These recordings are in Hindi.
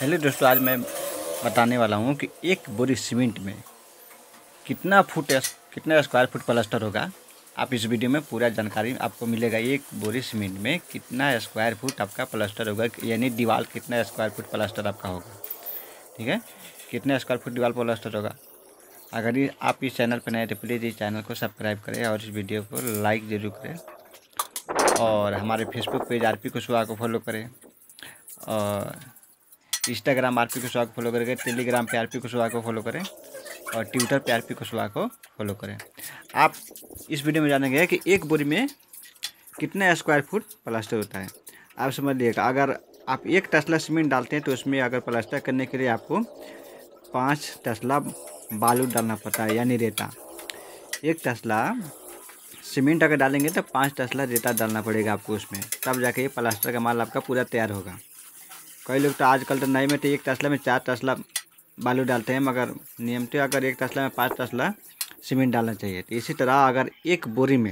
हेलो दोस्तों, आज मैं बताने वाला हूँ कि एक बोरी सीमेंट में कितना स्क्वायर फुट प्लास्टर होगा। आप इस वीडियो में पूरा जानकारी आपको मिलेगा। एक बोरी सीमेंट में कितना स्क्वायर फुट आपका प्लास्टर होगा, यानी दीवार कितना स्क्वायर फुट प्लास्टर आपका होगा। ठीक है, कितना स्क्वायर फुट दीवार प्लास्टर होगा। अगर ये आप इस चैनल पर नए तो प्लीज़ इस चैनल को सब्सक्राइब करें और इस वीडियो को लाइक ज़रूर करें। और हमारे फेसबुक पेज आरपी कुशवाहा को फॉलो करें, और इंस्टाग्राम आरपी कुशवाहा को फॉलो करें, टेलीग्राम पे आरपी कुशवाहा को फॉलो करें, और ट्विटर पे आरपी कुशवाहा को फॉलो करें। आप इस वीडियो में जानेंगे कि एक बोरी में कितना स्क्वायर फुट प्लास्टर होता है। आप समझ लीजिएगा, अगर आप एक तसला सीमेंट डालते हैं तो उसमें अगर प्लास्टर करने के लिए आपको 5 तसला बालू डालना पड़ता है, यानी रेता। एक तसला सीमेंट अगर डालेंगे तो 5 तसला रेता डालना पड़ेगा आपको उसमें, तब जाके ये प्लास्टर का माल आपका पूरा तैयार होगा। कई लोग तो आजकल तो नए में तो एक तसला में 4 तसला बालू डालते हैं, मगर नियमतः अगर एक तसला में 5 तसला सीमेंट डालना चाहिए। तो इसी तरह अगर एक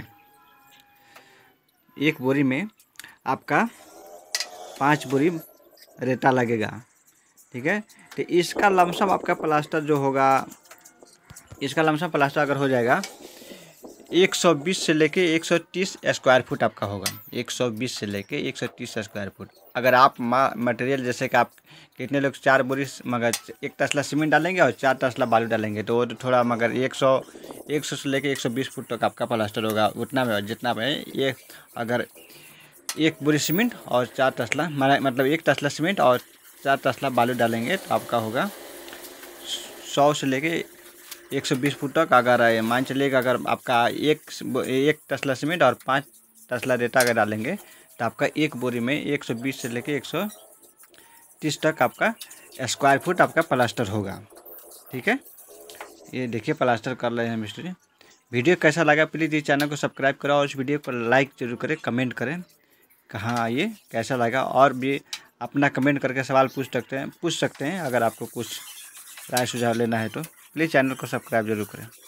बोरी में आपका 5 बोरी रेता लगेगा, ठीक है। तो इसका लमसम आपका प्लास्टर जो होगा, इसका लमसम प्लास्टर अगर हो जाएगा 120 से लेके 130 स्क्वायर फुट आपका होगा। 120 से लेके 130 स्क्वायर फुट। अगर आप मटेरियल जैसे कि आप कितने लोग 4 बोरी मगर एक तसला सीमेंट डालेंगे और 4 तसला बालू डालेंगे तो थोड़ा मगर 100 से लेके 120 फुट तक आपका प्लास्टर होगा। उतना में जितना में ये अगर एक बोरी सीमेंट और 4 तसला मतलब एक तसला सीमेंट और 4 तसला बालू डालेंगे तो आपका होगा 100 से लेके 120 फुट तक। अगर मान चलिएगा अगर आपका एक तसला सीमेंट और 5 तसला रेता अगर डालेंगे तो आपका एक बोरी में 120 से लेके 130 तक आपका स्क्वायर फुट आपका प्लास्टर होगा। ठीक है, ये देखिए प्लास्टर कर रहे हैं मिस्त्री। वीडियो कैसा लगा प्लीज़ इस चैनल को सब्सक्राइब करो और इस वीडियो पर लाइक जरूर करें, कमेंट करें कहाँ ये कैसा लगा, और भी अपना कमेंट करके सवाल पूछ सकते हैं। अगर आपको कुछ राय सुझाव लेना है तो प्लीज़ चैनल को सब्सक्राइब जरूर करें।